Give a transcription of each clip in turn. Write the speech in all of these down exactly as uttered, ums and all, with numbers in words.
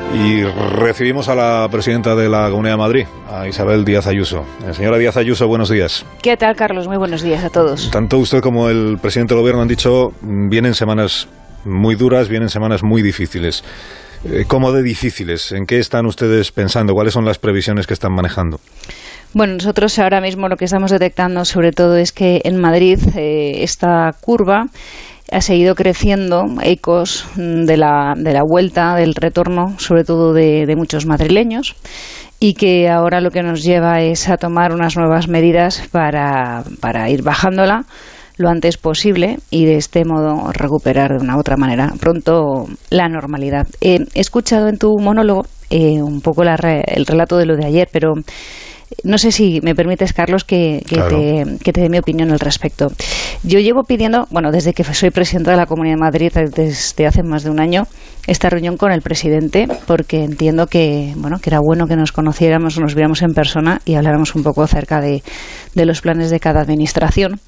Y recibimos a la presidenta de la Comunidad de Madrid, a Isabel Díaz Ayuso. Eh, señora Díaz Ayuso, buenos días. ¿Qué tal, Carlos? Muy buenos días a todos. Tanto usted como el presidente del Gobierno han dicho, vienen semanas muy duras, vienen semanas muy difíciles. Eh, ¿Cómo de difíciles? ¿En qué están ustedes pensando? ¿Cuáles son las previsiones que están manejando? Bueno, nosotros ahora mismo lo que estamos detectando sobre todo es que en Madrid eh, esta curva ha seguido creciendo, ecos de la, de la vuelta, del retorno, sobre todo de, de muchos madrileños, y que ahora lo que nos lleva es a tomar unas nuevas medidas para, para ir bajándola lo antes posible y de este modo recuperar de una u otra manera pronto la normalidad. Eh, he escuchado en tu monólogo eh, un poco la re, el relato de lo de ayer, pero no sé si me permites, Carlos, que, que, claro. te, que te dé mi opinión al respecto. Yo llevo pidiendo, bueno, desde que soy presidenta de la Comunidad de Madrid, desde hace más de un año, esta reunión con el presidente, porque entiendo que, bueno, que era bueno que nos conociéramos, nos viéramos en persona y habláramos un poco acerca de, de los planes de cada administración.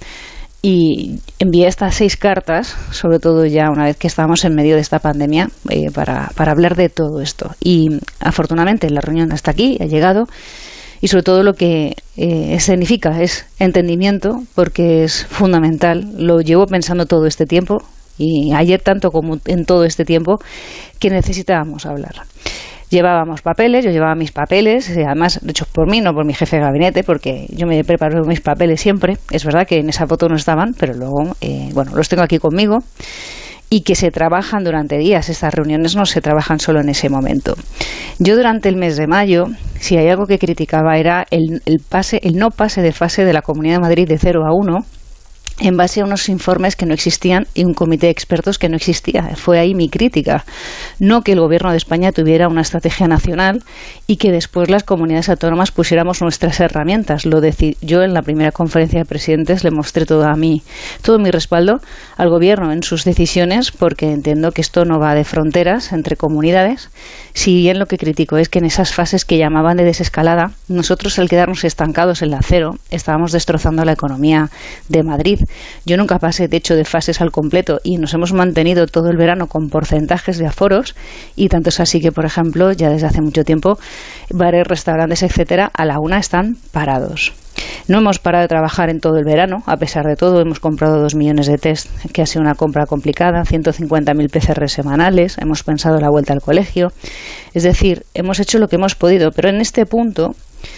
Y envié estas seis cartas, sobre todo ya una vez que estábamos en medio de esta pandemia, eh, para, para hablar de todo esto. Y afortunadamente la reunión está aquí, ha llegado. Y sobre todo lo que eh, significa es entendimiento, porque es fundamental. Lo llevo pensando todo este tiempo, y ayer tanto como en todo este tiempo, que necesitábamos hablar. Llevábamos papeles, yo llevaba mis papeles, además hechos por mí, no por mi jefe de gabinete, porque yo me preparo mis papeles siempre. Es verdad que en esa foto no estaban, pero luego, eh, bueno, los tengo aquí conmigo. Y que se trabajan durante días. Estas reuniones no se trabajan solo en ese momento. Yo durante el mes de mayo, si hay algo que criticaba era el, el pase, el no pase de fase de la Comunidad de Madrid de cero a uno, en base a unos informes que no existían y un comité de expertos que no existía. Fue ahí mi crítica. No que el Gobierno de España tuviera una estrategia nacional y que después las comunidades autónomas pusiéramos nuestras herramientas. Lo deci- yo en la primera conferencia de presidentes le mostré todo a mí, todo mi respaldo al Gobierno en sus decisiones, porque entiendo que esto no va de fronteras entre comunidades. Si bien lo que critico es que en esas fases que llamaban de desescalada, nosotros al quedarnos estancados en la cero, estábamos destrozando la economía de Madrid. Yo nunca pasé, de hecho, de fases al completo y nos hemos mantenido todo el verano con porcentajes de aforos, y tanto es así que, por ejemplo, ya desde hace mucho tiempo, bares, restaurantes, etcétera, a la una están parados. No hemos parado de trabajar en todo el verano, a pesar de todo. Hemos comprado dos millones de test, que ha sido una compra complicada, ciento cincuenta mil P C R semanales, hemos pensado en la vuelta al colegio. Es decir, hemos hecho lo que hemos podido, pero en este punto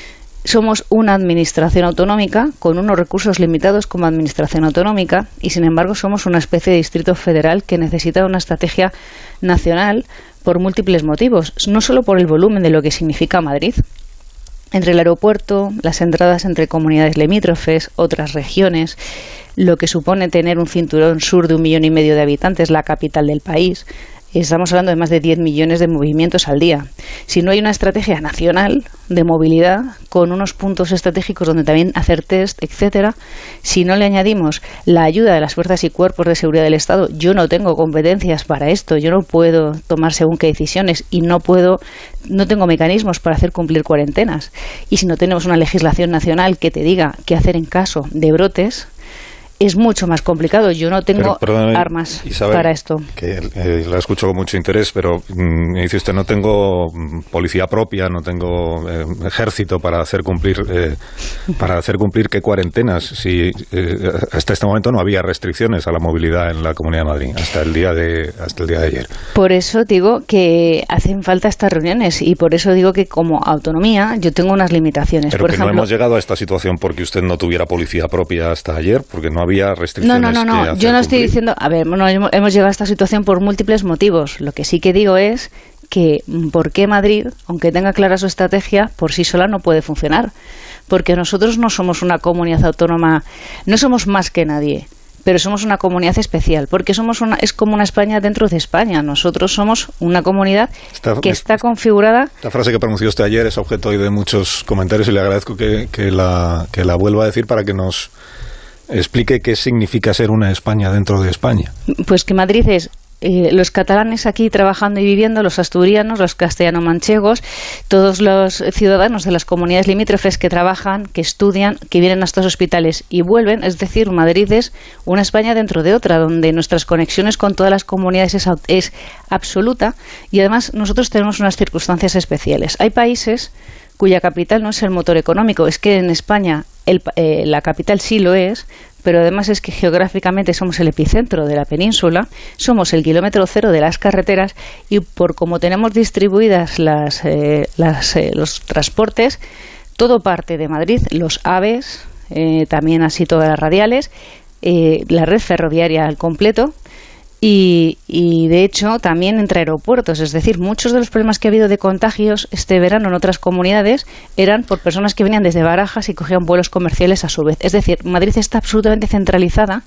somos una administración autonómica con unos recursos limitados como administración autonómica, y sin embargo somos una especie de distrito federal que necesita una estrategia nacional por múltiples motivos, no solo por el volumen de lo que significa Madrid, entre el aeropuerto, las entradas entre comunidades limítrofes, otras regiones, lo que supone tener un cinturón sur de un millón y medio de habitantes, la capital del país. Estamos hablando de más de diez millones de movimientos al día. Si no hay una estrategia nacional de movilidad con unos puntos estratégicos donde también hacer test, etcétera, si no le añadimos la ayuda de las fuerzas y cuerpos de seguridad del Estado, yo no tengo competencias para esto, yo no puedo tomar según qué decisiones y no puedo, no tengo mecanismos para hacer cumplir cuarentenas. Y si no tenemos una legislación nacional que te diga qué hacer en caso de brotes, es mucho más complicado. Yo no tengo pero, armas Isabel, para esto. Que eh, la escucho con mucho interés, pero mm, me dice usted, no tengo policía propia, no tengo eh, ejército para hacer cumplir eh, para hacer cumplir qué cuarentenas. Si eh, hasta este momento no había restricciones a la movilidad en la Comunidad de Madrid hasta el día de hasta el día de ayer. Por eso digo que hacen falta estas reuniones, y por eso digo que como autonomía yo tengo unas limitaciones. Pero por que ejemplo, no hemos llegado a esta situación porque usted no tuviera policía propia hasta ayer, porque no había restricciones. No, no, no, no. yo no estoy diciendo, a ver, no, hemos llegado a esta situación por múltiples motivos. Lo que sí que digo es que ¿por qué Madrid, aunque tenga clara su estrategia, por sí sola no puede funcionar? Porque nosotros no somos una comunidad autónoma, no somos más que nadie, pero somos una comunidad especial, porque somos una, es como una España dentro de España. Nosotros somos una comunidad esta, que está configurada. La frase que pronunció usted ayer es objeto hoy de muchos comentarios, y le agradezco que, que, la, que la vuelva a decir para que nos explique qué significa ser una España dentro de España. Pues que Madrid es eh, los catalanes aquí trabajando y viviendo, los asturianos, los castellano-manchegos, todos los ciudadanos de las comunidades limítrofes que trabajan, que estudian, que vienen a estos hospitales y vuelven. Es decir, Madrid es una España dentro de otra, donde nuestras conexiones con todas las comunidades es, es absoluta, y además nosotros tenemos unas circunstancias especiales. Hay países cuya capital no es el motor económico. Es que en España el, eh, la capital sí lo es, pero además es que geográficamente somos el epicentro de la península, somos el kilómetro cero de las carreteras, y por como tenemos distribuidas las, eh, las, eh, los transportes, todo parte de Madrid, los AVEs, eh, también así todas las radiales, eh, la red ferroviaria al completo. Y, y, de hecho, también entre aeropuertos. Es decir, muchos de los problemas que ha habido de contagios este verano en otras comunidades eran por personas que venían desde Barajas y cogían vuelos comerciales a su vez. Es decir, Madrid está absolutamente centralizada,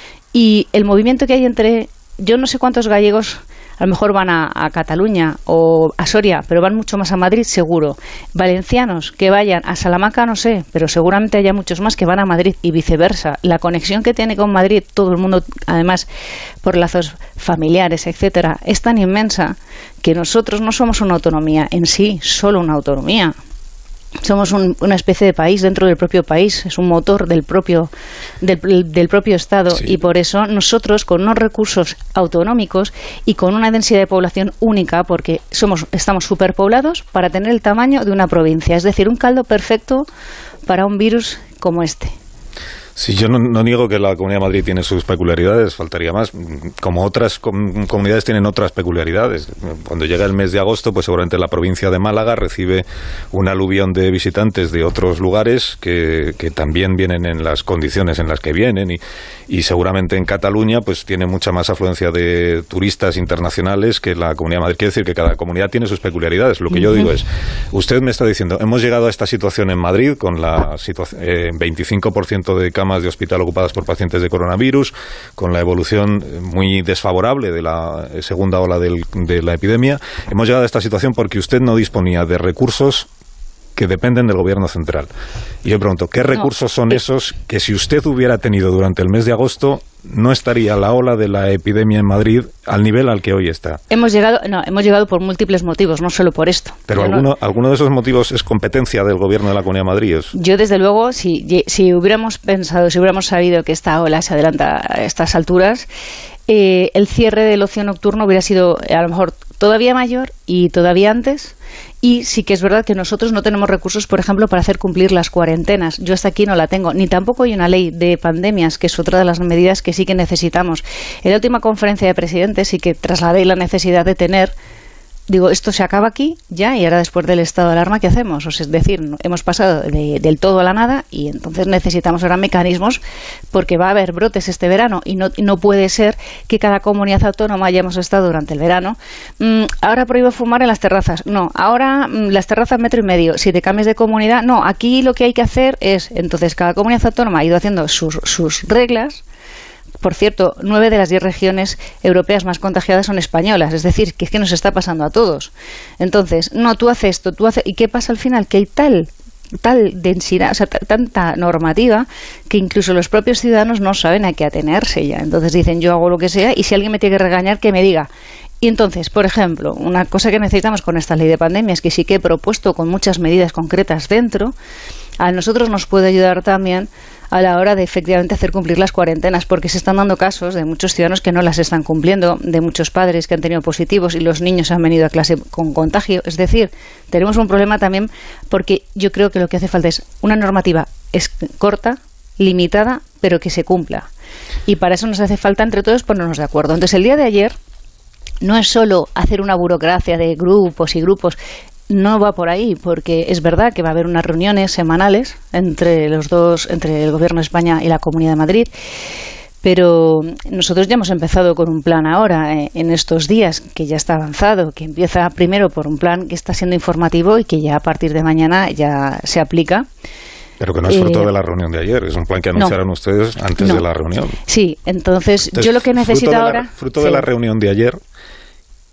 y el movimiento que hay entre... Yo no sé cuántos gallegos a lo mejor van a, a Cataluña o a Soria, pero van mucho más a Madrid, seguro. Valencianos que vayan a Salamanca, no sé, pero seguramente haya muchos más que van a Madrid, y viceversa. La conexión que tiene con Madrid todo el mundo, además por lazos familiares, etcétera, es tan inmensa que nosotros no somos una autonomía en sí, solo una autonomía. Somos un, una especie de país dentro del propio país, es un motor del propio del, del propio Estado, sí. Y por eso nosotros, con unos recursos autonómicos y con una densidad de población única, porque somos estamos superpoblados para tener el tamaño de una provincia, es decir, un caldo perfecto para un virus como este. Sí, yo no, no niego que la Comunidad de Madrid tiene sus peculiaridades, faltaría más. Como otras com- comunidades tienen otras peculiaridades. Cuando llega el mes de agosto, pues seguramente la provincia de Málaga recibe un aluvión de visitantes de otros lugares que, que también vienen en las condiciones en las que vienen, y, y seguramente en Cataluña pues tiene mucha más afluencia de turistas internacionales que la Comunidad de Madrid. Quiere decir que cada comunidad tiene sus peculiaridades. Lo que yo digo es, usted me está diciendo, hemos llegado a esta situación en Madrid con la situación, eh, veinticinco por ciento de camas de hospital ocupadas por pacientes de coronavirus, con la evolución muy desfavorable de la segunda ola del, de la epidemia. Hemos llegado a esta situación porque usted no disponía de recursos que dependen del gobierno central. Y yo pregunto, ¿qué recursos son esos que si usted hubiera tenido durante el mes de agosto no estaría la ola de la epidemia en Madrid al nivel al que hoy está? Hemos llegado, no, hemos llegado por múltiples motivos, no solo por esto. Pero alguno, no, alguno de esos motivos es competencia del gobierno de la Comunidad de Madrid. ¿Es? Yo, desde luego, si, si hubiéramos pensado, si hubiéramos sabido que esta ola se adelanta a estas alturas, eh, el cierre del ocio nocturno hubiera sido a lo mejor todavía mayor y todavía antes. Y sí que es verdad que nosotros no tenemos recursos, por ejemplo, para hacer cumplir las cuarentenas. Yo hasta aquí no la tengo, ni tampoco hay una ley de pandemias, que es otra de las medidas que sí que necesitamos. En la última conferencia de presidentes sí que trasladé la necesidad de tener, digo, esto se acaba aquí ya, y ahora después del estado de alarma, ¿qué hacemos? O sea, es decir, hemos pasado de, del todo a la nada, y entonces necesitamos ahora mecanismos, porque va a haber brotes este verano, y no, no puede ser que cada comunidad autónoma hayamos estado durante el verano. Mm, ahora prohíbo fumar en las terrazas. No, ahora mm, las terrazas metro y medio. Si te cambias de comunidad, no, aquí lo que hay que hacer es, entonces cada comunidad autónoma ha ido haciendo sus, sus reglas. Por cierto, nueve de las diez regiones europeas más contagiadas son españolas, es decir, que es que nos está pasando a todos. Entonces, no, tú haces esto, tú haces... ¿Y qué pasa al final? Que hay tal, tal densidad, o sea, t- tanta normativa, que incluso los propios ciudadanos no saben a qué atenerse ya. Entonces dicen, yo hago lo que sea, y si alguien me tiene que regañar, que me diga. Y entonces, por ejemplo, una cosa que necesitamos con esta ley de pandemia es que sí que he propuesto con muchas medidas concretas dentro, a nosotros nos puede ayudar también a la hora de efectivamente hacer cumplir las cuarentenas, porque se están dando casos de muchos ciudadanos que no las están cumpliendo, de muchos padres que han tenido positivos y los niños han venido a clase con contagio. Es decir, tenemos un problema también, porque yo creo que lo que hace falta es una normativa es corta, limitada, pero que se cumpla. Y para eso nos hace falta entre todos ponernos de acuerdo. Entonces, el día de ayer no es solo hacer una burocracia de grupos y grupos. No va por ahí, porque es verdad que va a haber unas reuniones semanales entre los dos, entre el Gobierno de España y la Comunidad de Madrid, pero nosotros ya hemos empezado con un plan ahora, eh, en estos días, que ya está avanzado, que empieza primero por un plan que está siendo informativo y que ya a partir de mañana ya se aplica. Pero que no es fruto eh, de la reunión de ayer, es un plan que anunciaron no, ustedes antes no. de la reunión. Sí, entonces, entonces yo lo que necesito fruto ahora... La, fruto sí. de la reunión de ayer...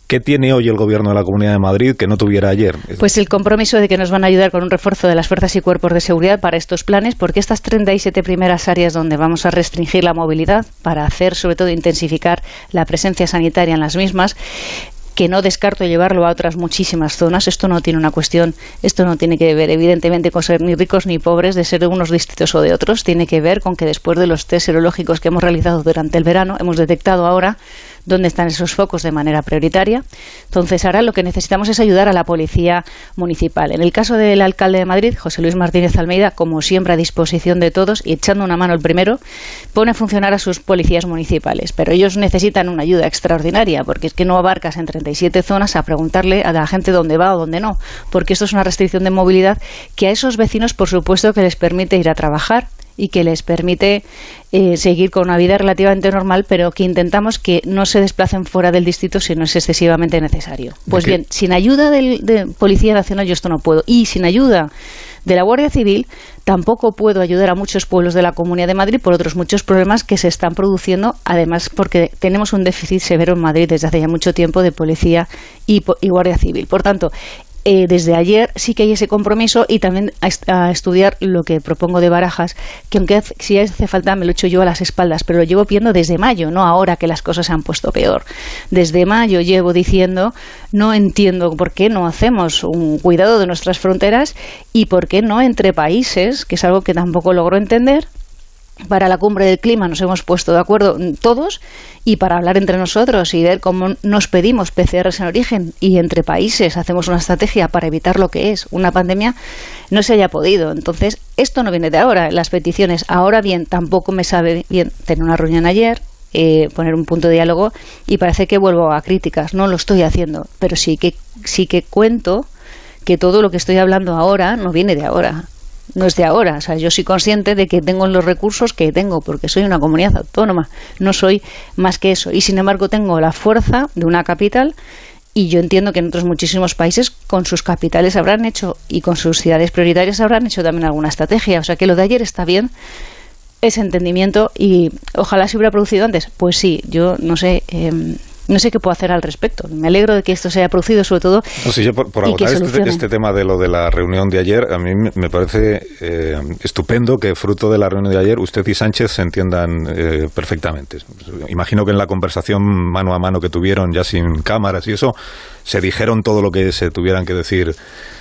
¿Qué tiene hoy el Gobierno de la Comunidad de Madrid que no tuviera ayer? Pues el compromiso de que nos van a ayudar con un refuerzo de las fuerzas y cuerpos de seguridad para estos planes, porque estas treinta y siete primeras áreas donde vamos a restringir la movilidad para hacer, sobre todo, intensificar la presencia sanitaria en las mismas, que no descarto llevarlo a otras muchísimas zonas. Esto no tiene una cuestión, esto no tiene que ver evidentemente con ser ni ricos ni pobres, de ser de unos distritos o de otros, tiene que ver con que después de los test serológicos que hemos realizado durante el verano, hemos detectado ahora dónde están esos focos de manera prioritaria. Entonces, ahora lo que necesitamos es ayudar a la policía municipal. En el caso del alcalde de Madrid, José Luis Martínez Almeida, como siempre a disposición de todos y echando una mano el primero, pone a funcionar a sus policías municipales. Pero ellos necesitan una ayuda extraordinaria, porque es que no abarcas en treinta y siete zonas a preguntarle a la gente dónde va o dónde no, porque esto es una restricción de movilidad que a esos vecinos, por supuesto, que les permite ir a trabajar y que les permite eh, seguir con una vida relativamente normal, pero que intentamos que no se desplacen fuera del distrito si no es excesivamente necesario. Pues bien, sin ayuda del, de Policía Nacional yo esto no puedo. Y sin ayuda de la Guardia Civil tampoco puedo ayudar a muchos pueblos de la Comunidad de Madrid por otros muchos problemas que se están produciendo, además porque tenemos un déficit severo en Madrid desde hace ya mucho tiempo de Policía y, y Guardia Civil. Por tanto, Eh, desde ayer sí que hay ese compromiso y también a, est a estudiar lo que propongo de Barajas, que aunque hace, si hace falta me lo echo yo a las espaldas, pero lo llevo pidiendo desde mayo, no ahora que las cosas se han puesto peor. Desde mayo llevo diciendo, no entiendo por qué no hacemos un cuidado de nuestras fronteras y por qué no entre países, que es algo que tampoco logro entender. Para la cumbre del clima nos hemos puesto de acuerdo todos y para hablar entre nosotros y ver cómo nos pedimos P C Rs en origen y entre países hacemos una estrategia para evitar lo que es una pandemia, no se haya podido. Entonces, esto no viene de ahora, las peticiones. Ahora bien, tampoco me sabe bien tener una reunión ayer, eh, poner un punto de diálogo y parece que vuelvo a críticas. No lo estoy haciendo, pero sí que, sí que cuento que todo lo que estoy hablando ahora no viene de ahora. No es de ahora, o sea, yo soy consciente de que tengo los recursos que tengo, porque soy una comunidad autónoma, no soy más que eso, y sin embargo tengo la fuerza de una capital, y yo entiendo que en otros muchísimos países con sus capitales habrán hecho, y con sus ciudades prioritarias habrán hecho también alguna estrategia, o sea que lo de ayer está bien, ese entendimiento, y ojalá se hubiera producido antes, pues sí, yo no sé... Eh, No sé qué puedo hacer al respecto. Me alegro de que esto se haya producido, sobre todo. No, sí, yo por, por agotar este, este tema de lo de la reunión de ayer, a mí me parece eh, estupendo que fruto de la reunión de ayer usted y Sánchez se entiendan eh, perfectamente. Imagino que en la conversación mano a mano que tuvieron, ya sin cámaras y eso, se dijeron todo lo que se tuvieran que decir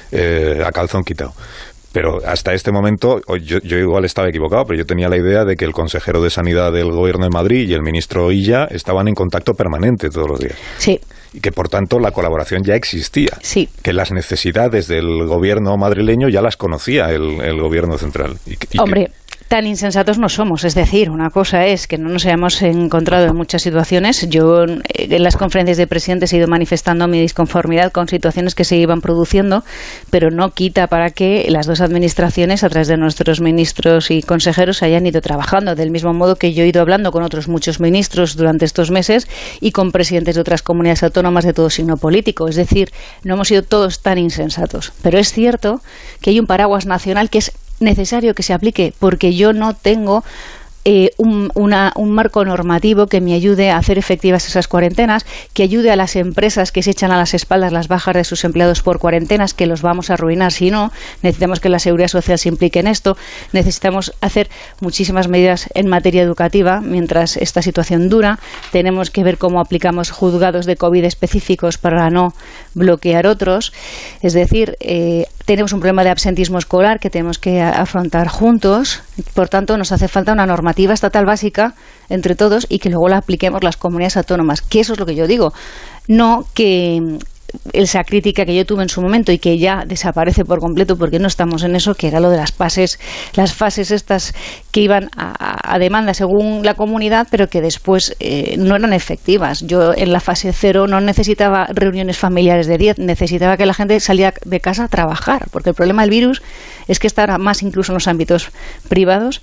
eh, a calzón quitado. Pero hasta este momento, yo, yo igual estaba equivocado, pero yo tenía la idea de que el consejero de Sanidad del Gobierno de Madrid y el ministro Illa estaban en contacto permanente todos los días. Sí. Y que, por tanto, la colaboración ya existía. Sí. Que las necesidades del gobierno madrileño ya las conocía el, el gobierno central. Y, y Hombre... que, tan insensatos no somos, es decir, una cosa es que no nos hayamos encontrado en muchas situaciones. Yo en las conferencias de presidentes he ido manifestando mi disconformidad con situaciones que se iban produciendo, pero no quita para que las dos administraciones, a través de nuestros ministros y consejeros, hayan ido trabajando, del mismo modo que yo he ido hablando con otros muchos ministros durante estos meses y con presidentes de otras comunidades autónomas de todo signo político. Es decir, no hemos sido todos tan insensatos. Pero es cierto que hay un paraguas nacional que es necesario que se aplique, porque yo no tengo eh, un, una, un marco normativo que me ayude a hacer efectivas esas cuarentenas, que ayude a las empresas que se echan a las espaldas las bajas de sus empleados por cuarentenas, que los vamos a arruinar si no. Necesitamos que la Seguridad Social se implique en esto, necesitamos hacer muchísimas medidas en materia educativa mientras esta situación dura, tenemos que ver cómo aplicamos juzgados de COVID específicos para no bloquear otros, es decir, eh, tenemos un problema de absentismo escolar que tenemos que afrontar juntos, por tanto nos hace falta una normativa estatal básica entre todos y que luego la apliquemos las comunidades autónomas, que eso es lo que yo digo, no que esa crítica que yo tuve en su momento y que ya desaparece por completo porque no estamos en eso, que era lo de las fases, las fases estas que iban a, a demanda según la comunidad, pero que después eh, no eran efectivas. Yo en la fase cero no necesitaba reuniones familiares de diez, necesitaba que la gente saliera de casa a trabajar, porque el problema del virus es que está más incluso en los ámbitos privados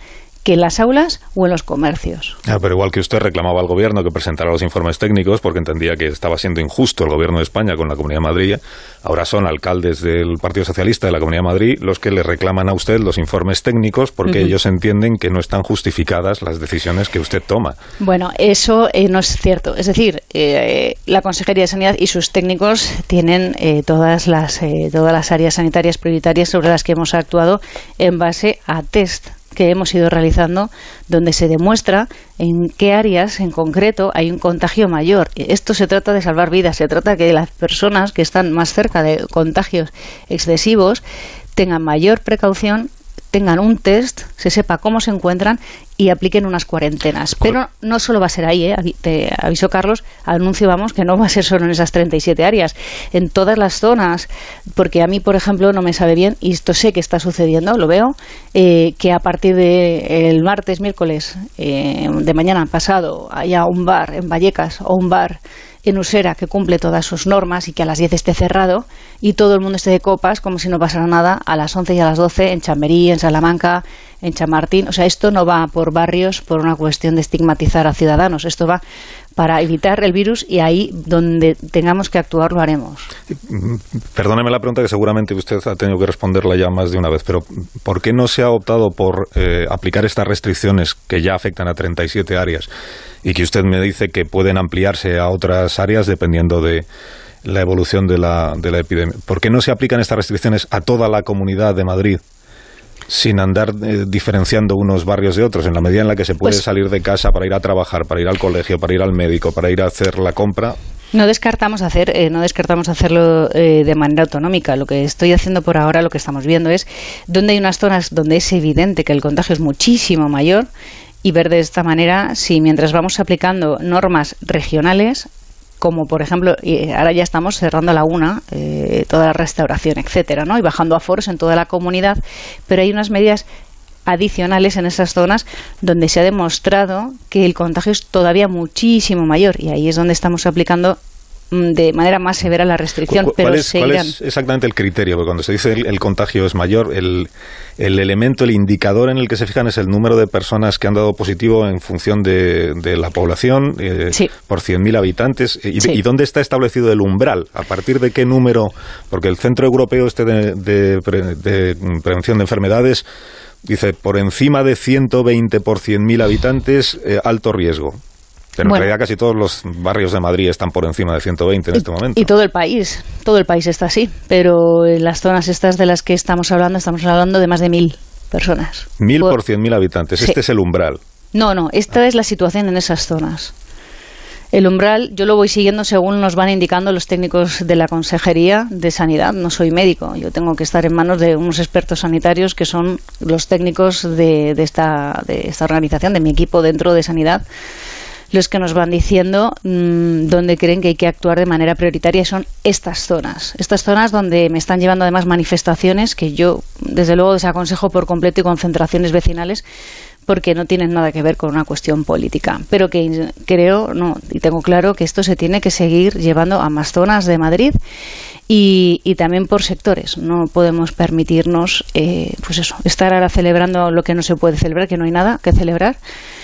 que en las aulas o en los comercios. Ah, pero igual que usted reclamaba al Gobierno que presentara los informes técnicos porque entendía que estaba siendo injusto el Gobierno de España con la Comunidad de Madrid, ahora son alcaldes del Partido Socialista de la Comunidad de Madrid los que le reclaman a usted los informes técnicos porque uh-huh. ellos entienden que no están justificadas las decisiones que usted toma. Bueno, eso eh, no es cierto. Es decir, eh, la Consejería de Sanidad y sus técnicos tienen eh, todas las eh, todas las áreas sanitarias prioritarias sobre las que hemos actuado en base a test que hemos ido realizando, donde se demuestra en qué áreas en concreto hay un contagio mayor. Esto se trata de salvar vidas, se trata de que las personas que están más cerca de contagios excesivos tengan mayor precaución, tengan un test, se sepa cómo se encuentran y apliquen unas cuarentenas. Pero no solo va a ser ahí, ¿eh? Te aviso, Carlos, anuncio, vamos, que no va a ser solo en esas treinta y siete áreas, en todas las zonas, porque a mí, por ejemplo, no me sabe bien, y esto sé que está sucediendo, lo veo, eh, que a partir del martes, miércoles, eh, de mañana pasado, haya un bar en Vallecas o un bar en Usera que cumple todas sus normas y que a las diez esté cerrado y todo el mundo esté de copas como si no pasara nada a las once y a las doce en Chamberí, en Salamanca, en Chamartín. O sea, esto no va por barrios por una cuestión de estigmatizar a ciudadanos, esto va para evitar el virus y ahí donde tengamos que actuar lo haremos. Perdóneme la pregunta que seguramente usted ha tenido que responderla ya más de una vez, pero ¿por qué no se ha optado por eh, aplicar estas restricciones que ya afectan a treinta y siete áreas y que usted me dice que pueden ampliarse a otras áreas dependiendo de la evolución de la, de la epidemia? ¿Por qué no se aplican estas restricciones a toda la Comunidad de Madrid sin andar eh, diferenciando unos barrios de otros, en la medida en la que se puede pues, salir de casa para ir a trabajar, para ir al colegio, para ir al médico, para ir a hacer la compra? No descartamos hacer, eh, no descartamos hacerlo eh, de manera autonómica. Lo que estoy haciendo por ahora, lo que estamos viendo es donde hay unas zonas donde es evidente que el contagio es muchísimo mayor y ver de esta manera si mientras vamos aplicando normas regionales, como por ejemplo, y ahora ya estamos cerrando a la una, eh, toda la restauración, etcétera, ¿no? Y bajando aforos en toda la comunidad, pero hay unas medidas adicionales en esas zonas donde se ha demostrado que el contagio es todavía muchísimo mayor y ahí es donde estamos aplicando de manera más severa la restricción. ¿Cuál, pero es, ¿Cuál es exactamente el criterio? Porque cuando se dice el, el contagio es mayor, el, el elemento, el indicador en el que se fijan es el número de personas que han dado positivo en función de, de la población, eh, sí. por cien mil habitantes. ¿Y, sí. ¿Y dónde está establecido el umbral? ¿A partir de qué número? Porque el Centro Europeo este de, de, pre, de Prevención de Enfermedades dice, por encima de ciento veinte por cien mil habitantes, eh, alto riesgo. Pero bueno, en realidad casi todos los barrios de Madrid están por encima de ciento veinte en este momento. Y todo el país, todo el país está así. Pero en las zonas estas de las que estamos hablando, estamos hablando de más de mil personas. Mil por cien mil habitantes, sí. Este es el umbral. No, no, esta ah. es la situación en esas zonas. El umbral yo lo voy siguiendo según nos van indicando los técnicos de la Consejería de Sanidad. No soy médico, yo tengo que estar en manos de unos expertos sanitarios que son los técnicos de, de, esta, de esta organización, de mi equipo dentro de Sanidad, los que nos van diciendo mmm, dónde creen que hay que actuar de manera prioritaria. Son estas zonas, estas zonas donde me están llevando además manifestaciones que yo desde luego desaconsejo por completo y concentraciones vecinales porque no tienen nada que ver con una cuestión política, pero que creo, no, y tengo claro que esto se tiene que seguir llevando a más zonas de Madrid y, y también por sectores. No podemos permitirnos eh, pues eso, estar ahora celebrando lo que no se puede celebrar, que no hay nada que celebrar.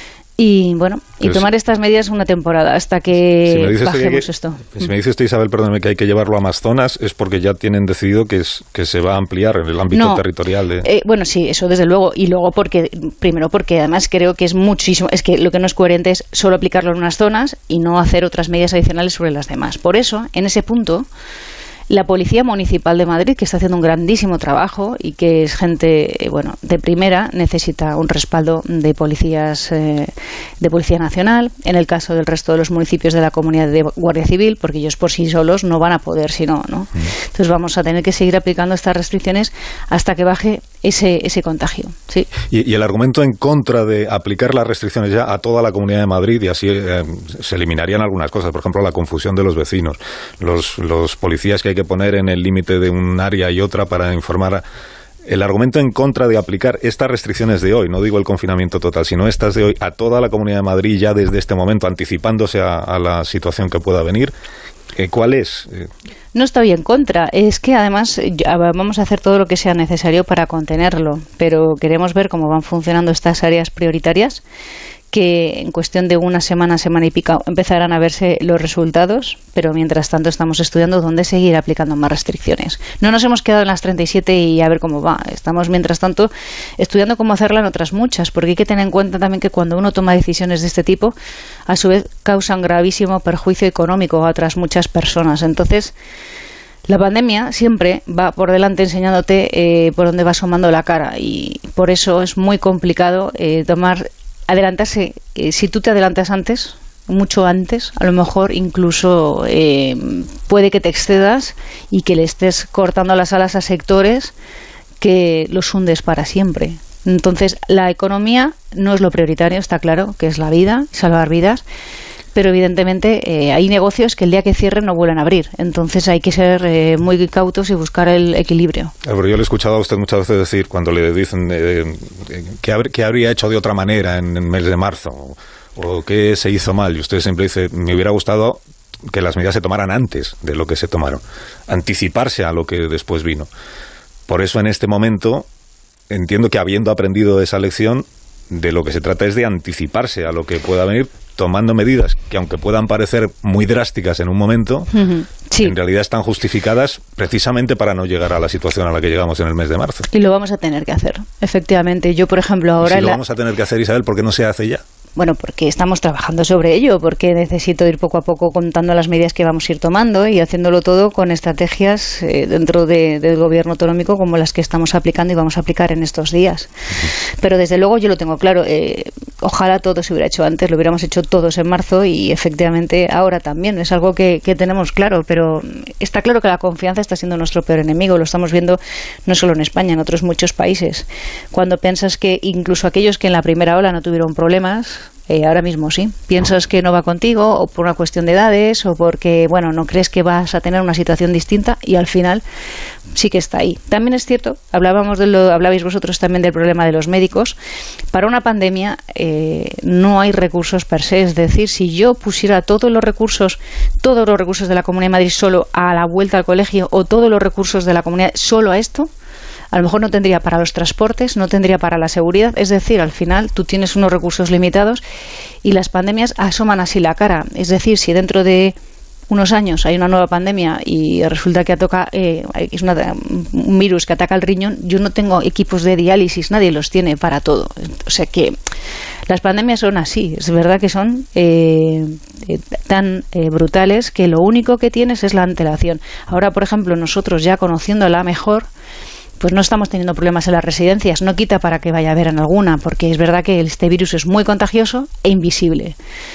Y bueno, y Pero tomar si, estas medidas una temporada hasta que si bajemos que, esto. Si me dice usted, Isabel, perdóneme, que hay que llevarlo a más zonas, es porque ya tienen decidido que es que se va a ampliar en el ámbito no, territorial. De... Eh, bueno, sí, eso desde luego. Y luego porque, primero porque además creo que es muchísimo, es que lo que no es coherente es solo aplicarlo en unas zonas y no hacer otras medidas adicionales sobre las demás. Por eso, en ese punto, la Policía Municipal de Madrid, que está haciendo un grandísimo trabajo y que es gente, bueno, de primera, necesita un respaldo de policías, eh, de Policía Nacional. En el caso del resto de los municipios de la Comunidad de Guardia Civil, porque ellos por sí solos no van a poder, si no, ¿no? Entonces vamos a tener que seguir aplicando estas restricciones hasta que baje ese ese contagio. ¿Sí? Y, y el argumento en contra de aplicar las restricciones ya a toda la Comunidad de Madrid, y así eh, se eliminarían algunas cosas, por ejemplo, la confusión de los vecinos, los, los policías que hay que poner en el límite de un área y otra para informar a... El argumento en contra de aplicar estas restricciones de hoy, no digo el confinamiento total, sino estas de hoy a toda la Comunidad de Madrid ya desde este momento, anticipándose a, a la situación que pueda venir, ¿Cuál es? No estoy en contra, es que además vamos a hacer todo lo que sea necesario para contenerlo, pero queremos ver cómo van funcionando estas áreas prioritarias, que en cuestión de una semana, semana y pico empezarán a verse los resultados, pero mientras tanto estamos estudiando dónde seguir aplicando más restricciones. No nos hemos quedado en las treinta y siete y a ver cómo va. Estamos mientras tanto estudiando cómo hacerla en otras muchas, porque hay que tener en cuenta también que cuando uno toma decisiones de este tipo, a su vez causa un gravísimo perjuicio económico a otras muchas personas. Entonces, la pandemia siempre va por delante enseñándote eh, por dónde va asomando la cara, y por eso es muy complicado eh, tomar adelantarse. Eh, si tú te adelantas antes, mucho antes, a lo mejor incluso eh, puede que te excedas y que le estés cortando las alas a sectores que los hundes para siempre. Entonces, la economía no es lo prioritario, está claro, que es la vida, salvar vidas, pero evidentemente eh, hay negocios que el día que cierren no vuelven a abrir. Entonces hay que ser eh, muy cautos y buscar el equilibrio. Pero yo le he escuchado a usted muchas veces decir, cuando le dicen eh, ¿qué, habr ¿qué habría hecho de otra manera en el mes de marzo? O, o ¿qué se hizo mal? Y usted siempre dice, me hubiera gustado que las medidas se tomaran antes de lo que se tomaron, anticiparse a lo que después vino. Por eso en este momento entiendo que, habiendo aprendido esa lección, de lo que se trata es de anticiparse a lo que pueda venir, tomando medidas que, aunque puedan parecer muy drásticas en un momento, uh-huh. sí. en realidad están justificadas precisamente para no llegar a la situación a la que llegamos en el mes de marzo. Y lo vamos a tener que hacer, efectivamente. Yo, por ejemplo, ahora... Si lo la... vamos a tener que hacer, Isabel, ¿por qué no se hace ya? Bueno, porque estamos trabajando sobre ello, porque necesito ir poco a poco contando las medidas que vamos a ir tomando y haciéndolo todo con estrategias eh, dentro de, del gobierno autonómico como las que estamos aplicando y vamos a aplicar en estos días. Pero desde luego yo lo tengo claro, eh, ojalá todo se hubiera hecho antes, lo hubiéramos hecho todos en marzo y efectivamente ahora también, es algo que, que tenemos claro, pero está claro que la confianza está siendo nuestro peor enemigo, lo estamos viendo no solo en España, en otros muchos países. Cuando piensas que incluso aquellos que en la primera ola no tuvieron problemas, Eh, ahora mismo sí, piensas que no va contigo o por una cuestión de edades o porque, bueno, no crees que vas a tener una situación distinta y al final sí que está ahí. También es cierto, hablábamos de lo, hablabais vosotros también del problema de los médicos. Para una pandemia eh, no hay recursos per se, es decir, si yo pusiera todos los recursos, todos los recursos de la Comunidad de Madrid solo a la vuelta al colegio o todos los recursos de la comunidad solo a esto, a lo mejor no tendría para los transportes, no tendría para la seguridad. Es decir, al final tú tienes unos recursos limitados y las pandemias asoman así la cara. Es decir, si dentro de unos años hay una nueva pandemia y resulta que toca, eh, es una, un virus que ataca el riñón, yo no tengo equipos de diálisis, nadie los tiene para todo. O sea que las pandemias son así, es verdad que son eh, eh, tan eh, brutales que lo único que tienes es la antelación. Ahora, por ejemplo, nosotros ya conociéndola mejor, pues no estamos teniendo problemas en las residencias. No quita para que vaya a haber en alguna, porque es verdad que este virus es muy contagioso e invisible.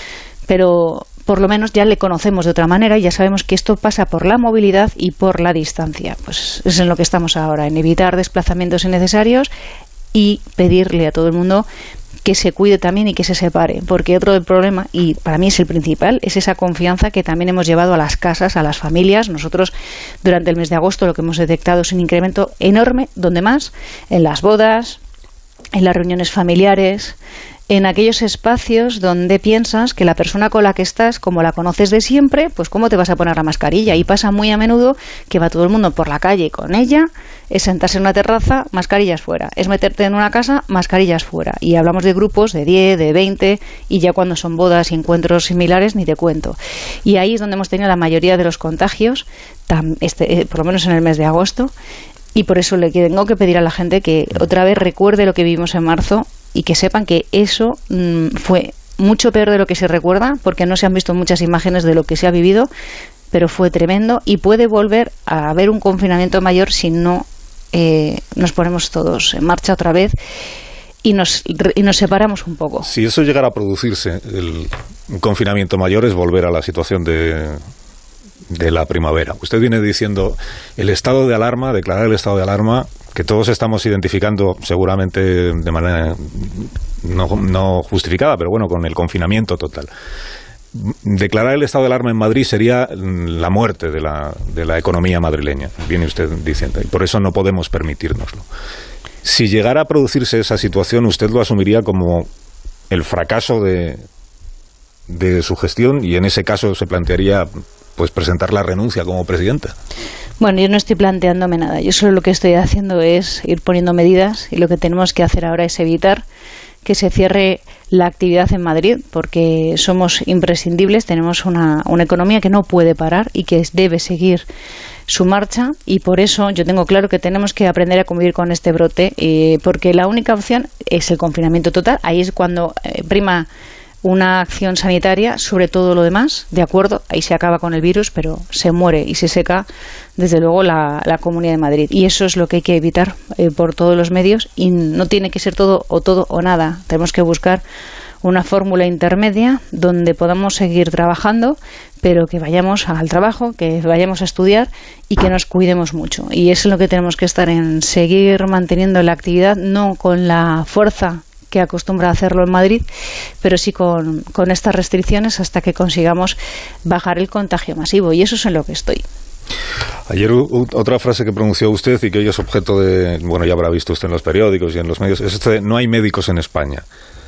Pero por lo menos ya le conocemos de otra manera y ya sabemos que esto pasa por la movilidad y por la distancia. Pues es en lo que estamos ahora, en evitar desplazamientos innecesarios y pedirle a todo el mundo que se cuide también y que se separe, porque otro problema, y para mí es el principal, es esa confianza que también hemos llevado a las casas, a las familias. Nosotros durante el mes de agosto lo que hemos detectado es un incremento enorme, donde más, en las bodas, en las reuniones familiares, en aquellos espacios donde piensas que la persona con la que estás, como la conoces de siempre, pues ¿cómo te vas a poner la mascarilla? Y pasa muy a menudo que va todo el mundo por la calle con ella, es sentarse en una terraza, mascarillas fuera, es meterte en una casa, mascarillas fuera. Y hablamos de grupos de diez, de veinte, y ya cuando son bodas y encuentros similares ni te cuento. Y ahí es donde hemos tenido la mayoría de los contagios, tam, este, eh, por lo menos en el mes de agosto, y por eso le tengo que pedir a la gente que otra vez recuerde lo que vivimos en marzo y que sepan que eso mmm, fue mucho peor de lo que se recuerda, porque no se han visto muchas imágenes de lo que se ha vivido, pero fue tremendo y puede volver a haber un confinamiento mayor si no eh, nos ponemos todos en marcha otra vez y nos, y nos separamos un poco. Si eso llegara a producirse, el un confinamiento mayor es volver a la situación de... de la primavera. Usted viene diciendo el estado de alarma, declarar el estado de alarma, que todos estamos identificando seguramente de manera no, no justificada, pero bueno, con el confinamiento total. Declarar el estado de alarma en Madrid sería la muerte de la, de la economía madrileña, viene usted diciendo, y por eso no podemos permitírnoslo. Si llegara a producirse esa situación, ¿usted lo asumiría como el fracaso de, de su gestión y en ese caso se plantearía pues presentar la renuncia como presidenta. Bueno, yo no estoy planteándome nada. Yo solo lo que estoy haciendo es ir poniendo medidas y lo que tenemos que hacer ahora es evitar que se cierre la actividad en Madrid, porque somos imprescindibles, tenemos una, una economía que no puede parar y que debe seguir su marcha, y por eso yo tengo claro que tenemos que aprender a convivir con este brote, eh, porque la única opción es el confinamiento total. Ahí es cuando eh, prima una acción sanitaria sobre todo lo demás, de acuerdo, ahí se acaba con el virus, pero se muere y se seca desde luego la, la Comunidad de Madrid, y eso es lo que hay que evitar eh, por todos los medios, y no tiene que ser todo o todo o nada. Tenemos que buscar una fórmula intermedia donde podamos seguir trabajando, pero que vayamos al trabajo, que vayamos a estudiar y que nos cuidemos mucho, y eso es lo que tenemos que estar en seguir manteniendo la actividad, no con la fuerza que acostumbra a hacerlo en Madrid, pero sí con, con estas restricciones hasta que consigamos bajar el contagio masivo, y eso es en lo que estoy. Ayer u, otra frase que pronunció usted y que hoy es objeto de, bueno, ya habrá visto usted en los periódicos y en los medios, es esto de no hay médicos en España.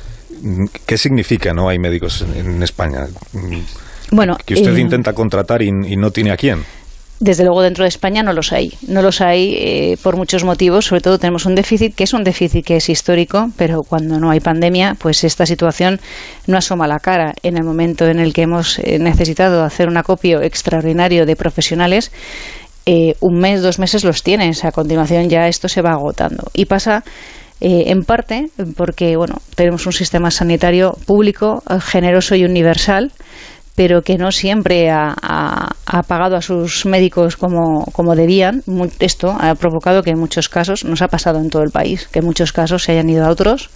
¿Qué significa no hay médicos en, en España? Bueno, que usted eh, intenta contratar y, y no tiene a quién. Desde luego dentro de España no los hay, no los hay eh, por muchos motivos. Sobre todo tenemos un déficit que es un déficit que es histórico, pero cuando no hay pandemia, pues esta situación no asoma la cara. En el momento en el que hemos eh, necesitado hacer un acopio extraordinario de profesionales, eh, un mes, dos meses los tienes, a continuación ya esto se va agotando. Y pasa eh, en parte porque bueno, tenemos un sistema sanitario público, eh, generoso y universal, pero que no siempre ha, ha, ha pagado a sus médicos como, como debían. Esto ha provocado que en muchos casos, nos ha pasado en todo el país, que en muchos casos se hayan ido a otros,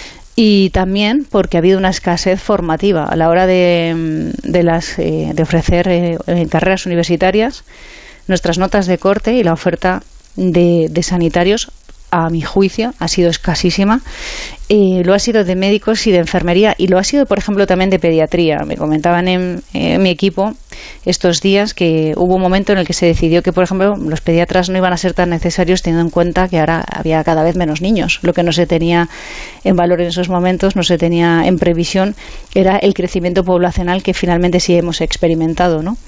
y también porque ha habido una escasez formativa a la hora de, de, las, eh, de ofrecer eh, carreras universitarias. Nuestras notas de corte y la oferta de, de sanitarios, a mi juicio, ha sido escasísima. Eh, lo ha sido de médicos y de enfermería, y lo ha sido, por ejemplo, también de pediatría. Me comentaban en, en mi equipo estos días que hubo un momento en el que se decidió que, por ejemplo, los pediatras no iban a ser tan necesarios, teniendo en cuenta que ahora había cada vez menos niños. Lo que no se tenía en valor en esos momentos, no se tenía en previsión, era el crecimiento poblacional que finalmente sí hemos experimentado, ¿no?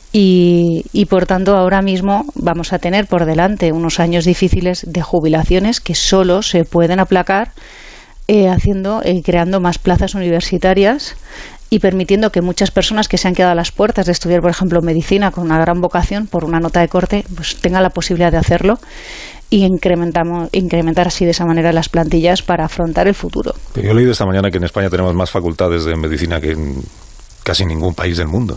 Y, y por tanto ahora mismo vamos a tener por delante unos años difíciles de jubilaciones que solo se pueden aplacar eh, haciendo, eh, creando más plazas universitarias y permitiendo que muchas personas que se han quedado a las puertas de estudiar, por ejemplo, medicina con una gran vocación por una nota de corte, pues tengan la posibilidad de hacerlo, y incrementamos, incrementar así de esa manera las plantillas para afrontar el futuro. Yo he leído esta mañana que en España tenemos más facultades de medicina que en casi ningún país del mundo.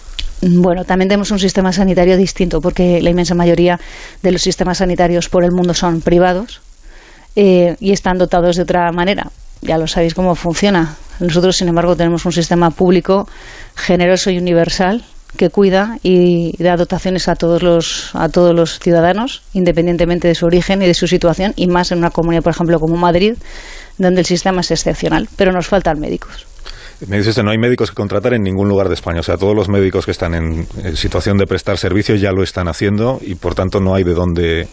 Bueno, también tenemos un sistema sanitario distinto, porque la inmensa mayoría de los sistemas sanitarios por el mundo son privados eh, y están dotados de otra manera. Ya lo sabéis cómo funciona. Nosotros, sin embargo, tenemos un sistema público generoso y universal que cuida y da dotaciones a todos los a todos los ciudadanos, independientemente de su origen y de su situación, y más en una comunidad, por ejemplo, como Madrid, donde el sistema es excepcional, pero nos faltan médicos. Me dice usted, no hay médicos que contratar en ningún lugar de España. O sea, todos los médicos que están en, en situación de prestar servicios ya lo están haciendo, y por tanto no hay de dónde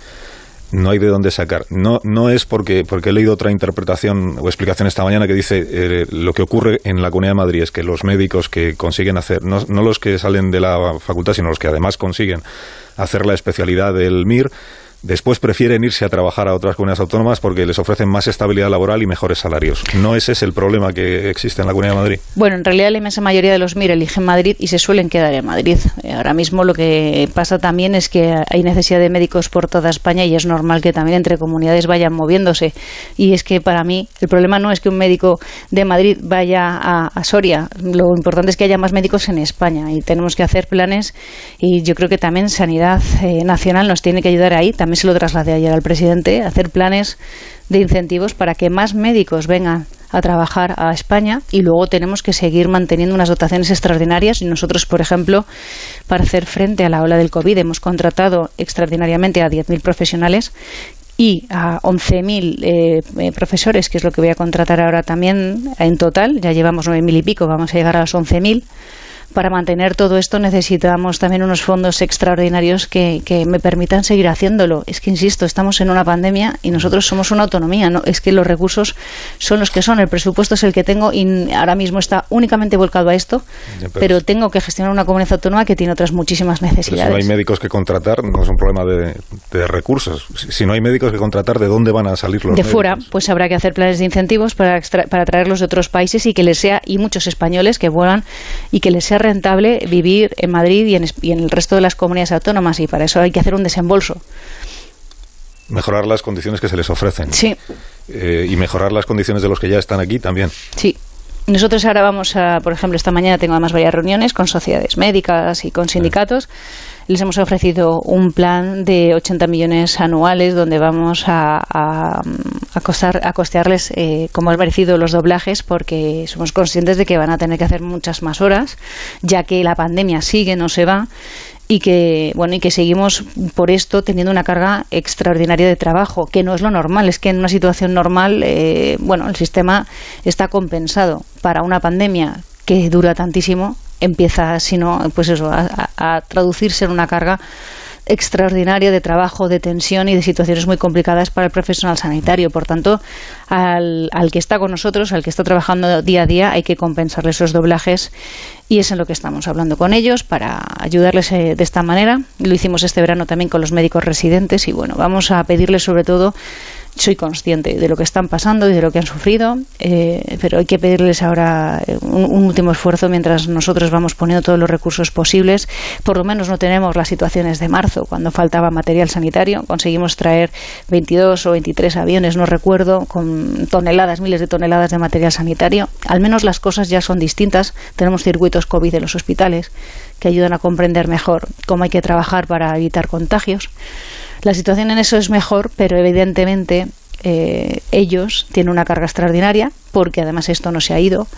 no hay de dónde sacar. No no es porque porque he leído otra interpretación o explicación esta mañana que dice eh, lo que ocurre en la Comunidad de Madrid es que los médicos que consiguen hacer, no, no los que salen de la facultad, sino los que además consiguen hacer la especialidad del M I R, después prefieren irse a trabajar a otras comunidades autónomas porque les ofrecen más estabilidad laboral y mejores salarios. ¿No ese es el problema que existe en la Comunidad de Madrid? Bueno, en realidad la inmensa mayoría de los M I R eligen Madrid y se suelen quedar en Madrid. Ahora mismo lo que pasa también es que hay necesidad de médicos por toda España, y es normal que también entre comunidades vayan moviéndose. Y es que para mí el problema no es que un médico de Madrid vaya a, a Soria. Lo importante es que haya más médicos en España, y tenemos que hacer planes, y yo creo que también Sanidad eh, Nacional nos tiene que ayudar ahí. También se lo trasladé ayer al presidente, hacer planes de incentivos para que más médicos vengan a trabajar a España, y luego tenemos que seguir manteniendo unas dotaciones extraordinarias. Y nosotros, por ejemplo, para hacer frente a la ola del COVID, hemos contratado extraordinariamente a diez mil profesionales y a once mil eh, eh, profesores, que es lo que voy a contratar ahora también en total. Ya llevamos nueve mil y pico, vamos a llegar a los once mil, para mantener todo esto necesitamos también unos fondos extraordinarios que, que me permitan seguir haciéndolo. Es que, insisto, estamos en una pandemia y nosotros somos una autonomía, ¿no? Es que los recursos son los que son, el presupuesto es el que tengo y ahora mismo está únicamente volcado a esto, pero, pero tengo que gestionar una comunidad autónoma que tiene otras muchísimas necesidades. Si no hay médicos que contratar, no es un problema de, de recursos. Si no hay médicos que contratar, ¿de dónde van a salir los de médicos? Fuera, pues habrá que hacer planes de incentivos para, extra, para traerlos de otros países y que les sea, y muchos españoles que vuelan, y que les sea rentable vivir en Madrid y en, y en el resto de las comunidades autónomas, y para eso hay que hacer un desembolso. Mejorar las condiciones que se les ofrecen. Sí. Eh, y mejorar las condiciones de los que ya están aquí también. Sí. Nosotros ahora vamos a, por ejemplo, esta mañana tengo además varias reuniones con sociedades médicas y con sindicatos. Sí. Les hemos ofrecido un plan de ochenta millones anuales donde vamos a, a, a, costar, a costearles, eh, como es merecido, los doblajes, porque somos conscientes de que van a tener que hacer muchas más horas, ya que la pandemia sigue, no se va, y que bueno y que seguimos por esto teniendo una carga extraordinaria de trabajo, que no es lo normal. Es que en una situación normal, eh, bueno, el sistema está compensado. Para una pandemia que dura tantísimo, empieza, si no, pues eso, a, a traducirse en una carga extraordinaria de trabajo, de tensión y de situaciones muy complicadas para el profesional sanitario. Por tanto, al, al que está con nosotros, al que está trabajando día a día, hay que compensarle esos doblajes, y es en lo que estamos hablando con ellos para ayudarles eh, de esta manera. Lo hicimos este verano también con los médicos residentes y bueno, vamos a pedirles sobre todo, soy consciente de lo que están pasando y de lo que han sufrido, eh, pero hay que pedirles ahora un, un último esfuerzo mientras nosotros vamos poniendo todos los recursos posibles. Por lo menos no tenemos las situaciones de marzo, cuando faltaba material sanitario. Conseguimos traer veintidós o veintitrés aviones, no recuerdo, con toneladas, miles de toneladas de material sanitario. Al menos las cosas ya son distintas. Tenemos circuitos COVID en los hospitales que ayudan a comprender mejor cómo hay que trabajar para evitar contagios. La situación en eso es mejor, pero evidentemente eh, ellos tienen una carga extraordinaria, porque además esto no se ha ido,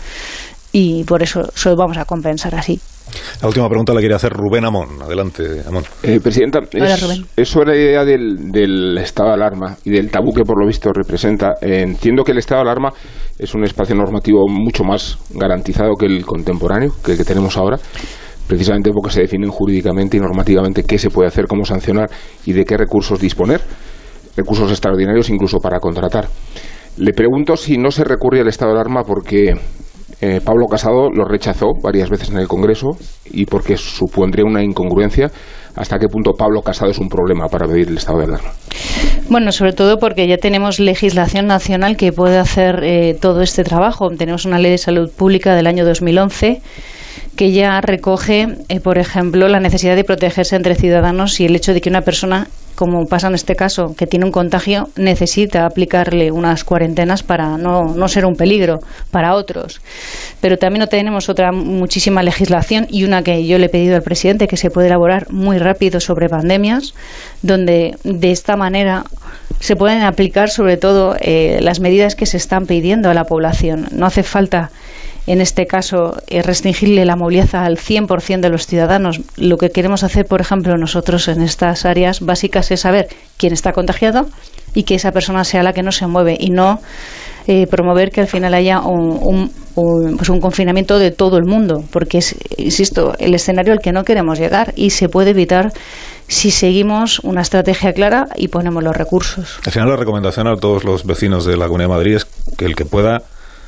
y por eso solo vamos a compensar así. La última pregunta la quiere hacer Rubén Amón. Adelante, Amón. Eh, Presidenta, Hola, es, Rubén. es sobre la idea del, del estado de alarma y del tabú que por lo visto representa. Eh, entiendo que el estado de alarma es un espacio normativo mucho más garantizado que el contemporáneo, que el que tenemos ahora, precisamente porque se definen jurídicamente y normativamente qué se puede hacer, cómo sancionar y de qué recursos disponer, recursos extraordinarios incluso para contratar. Le pregunto si no se recurre al estado de alarma porque eh, Pablo Casado lo rechazó varias veces en el Congreso y porque supondría una incongruencia. ¿Hasta qué punto Pablo Casado es un problema para pedir el estado de alarma? Bueno, sobre todo porque ya tenemos legislación nacional que puede hacer eh, todo este trabajo. Tenemos una ley de salud pública del año dos mil once que ya recoge, eh, por ejemplo, la necesidad de protegerse entre ciudadanos y el hecho de que una persona, como pasa en este caso, que tiene un contagio, necesita aplicarle unas cuarentenas para no, no ser un peligro para otros. Pero también no tenemos otra muchísima legislación, y una que yo le he pedido al presidente que se puede elaborar muy rápido sobre pandemias, donde de esta manera se pueden aplicar sobre todo eh, las medidas que se están pidiendo a la población. No hace falta en este caso eh, restringirle la movilidad al cien por ciento de los ciudadanos. Lo que queremos hacer, por ejemplo, nosotros en estas áreas básicas es saber quién está contagiado y que esa persona sea la que no se mueve, y no eh, promover que al final haya un, un, un, pues un confinamiento de todo el mundo, porque es, insisto, el escenario al que no queremos llegar, y se puede evitar si seguimos una estrategia clara y ponemos los recursos. Al final la recomendación a todos los vecinos de la Comunidad de Madrid es que el que pueda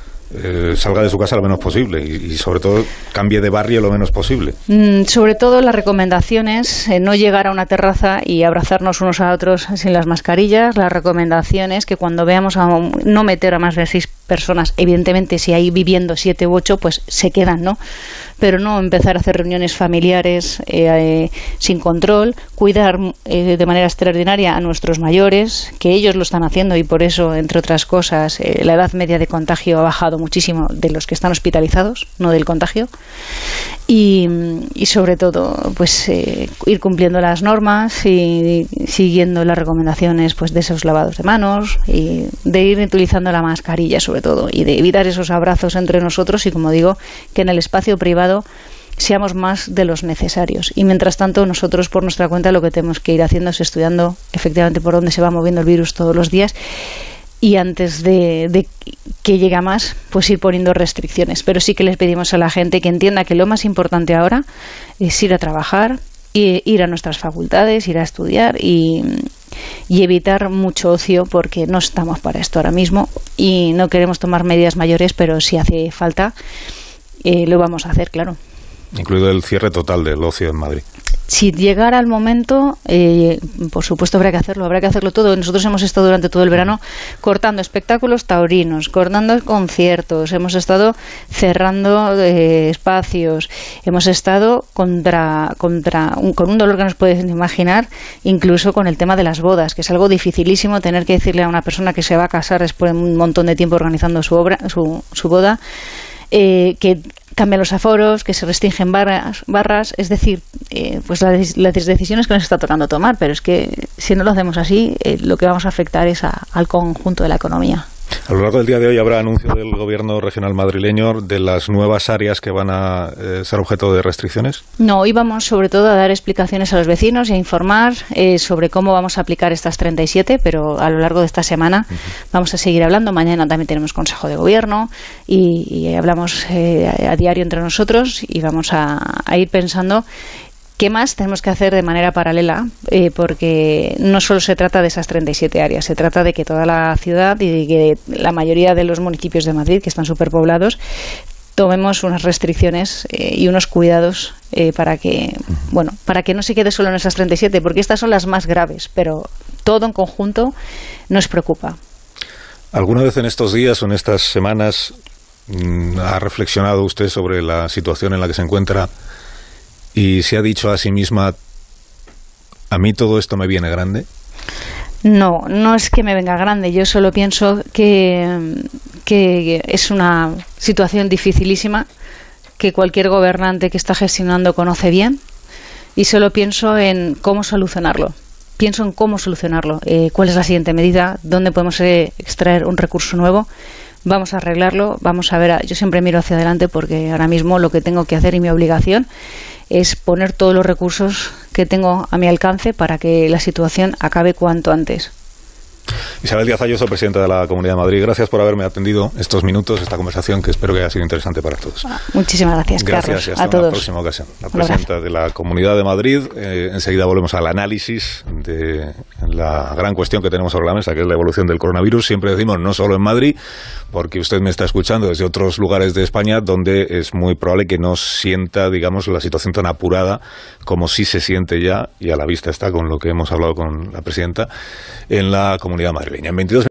Eh, salga de su casa lo menos posible y, y sobre todo cambie de barrio lo menos posible. Mm, sobre todo la recomendación es eh, no llegar a una terraza y abrazarnos unos a otros sin las mascarillas. La recomendación es que cuando veamos a un, no meter a más de seis personas, evidentemente si hay viviendo siete u ocho, pues se quedan, ¿no? Pero no empezar a hacer reuniones familiares eh, eh, sin control, cuidar eh, de manera extraordinaria a nuestros mayores, que ellos lo están haciendo, y por eso, entre otras cosas, eh, la edad media de contagio ha bajado muchísimo de los que están hospitalizados, no del contagio, y, y sobre todo pues eh, ir cumpliendo las normas y siguiendo las recomendaciones pues de esos lavados de manos y de ir utilizando la mascarilla sobre todo, y de evitar esos abrazos entre nosotros, y como digo, que en el espacio privado seamos más de los necesarios. Y mientras tanto, nosotros por nuestra cuenta lo que tenemos que ir haciendo es estudiando efectivamente por dónde se va moviendo el virus todos los días, y antes de, de que llegue a más, pues ir poniendo restricciones. Pero sí que les pedimos a la gente que entienda que lo más importante ahora es ir a trabajar, y ir a nuestras facultades, ir a estudiar y, y evitar mucho ocio, porque no estamos para esto ahora mismo y no queremos tomar medidas mayores, pero si hace falta eh, lo vamos a hacer, claro. Incluido el cierre total del ocio en Madrid. Si llegara el momento, eh, por supuesto habrá que hacerlo, habrá que hacerlo todo. Nosotros hemos estado durante todo el verano cortando espectáculos taurinos, cortando conciertos, hemos estado cerrando eh, espacios, hemos estado contra, contra un, con un dolor que nos puedes imaginar, incluso con el tema de las bodas, que es algo dificilísimo tener que decirle a una persona que se va a casar después de un montón de tiempo organizando su, obra, su, su boda, eh, que cambian los aforos, que se restringen barras, barras es decir, eh, pues las, las decisiones que nos está tocando tomar, pero es que si no lo hacemos así, eh, lo que vamos a afectar es a, al conjunto de la economía. A lo largo del día de hoy habrá anuncio del Gobierno regional madrileño de las nuevas áreas que van a eh, ser objeto de restricciones. No, hoy vamos sobre todo a dar explicaciones a los vecinos y a informar eh, sobre cómo vamos a aplicar estas treinta y siete, pero a lo largo de esta semana uh-huh. vamos a seguir hablando. Mañana también tenemos Consejo de Gobierno y, y hablamos eh, a, a diario entre nosotros y vamos a, a ir pensando ¿qué más tenemos que hacer de manera paralela? Eh, porque no solo se trata de esas treinta y siete áreas, se trata de que toda la ciudad y de que la mayoría de los municipios de Madrid, que están superpoblados, tomemos unas restricciones eh, y unos cuidados eh, para que, bueno, para que no se quede solo en esas treinta y siete, porque estas son las más graves, pero todo en conjunto nos preocupa. ¿Alguna vez en estos días o en estas semanas mmm, ha reflexionado usted sobre la situación en la que se encuentra y se ha dicho a sí misma, a mí todo esto me viene grande? No, no es que me venga grande, yo solo pienso que, que es una situación dificilísima, que cualquier gobernante que está gestionando conoce bien, y solo pienso en cómo solucionarlo. Pienso en cómo solucionarlo, eh, cuál es la siguiente medida, dónde podemos eh, extraer un recurso nuevo. Vamos a arreglarlo, vamos a ver, a, yo siempre miro hacia adelante porque ahora mismo lo que tengo que hacer y mi obligación es poner todos los recursos que tengo a mi alcance para que la situación acabe cuanto antes. Isabel Díaz Ayuso, presidenta de la Comunidad de Madrid, gracias por haberme atendido estos minutos, esta conversación que espero que haya sido interesante para todos. Muchísimas gracias, gracias Carlos. Y hasta a una todos. próxima ocasión. La presidenta de la Comunidad de Madrid. Eh, enseguida volvemos al análisis de la gran cuestión que tenemos sobre la mesa, que es la evolución del coronavirus. Siempre decimos no solo en Madrid, porque usted me está escuchando desde otros lugares de España donde es muy probable que no sienta, digamos, la situación tan apurada como sí se siente ya, y a la vista está con lo que hemos hablado con la presidenta, en la Comunidad madrileña. En veintidós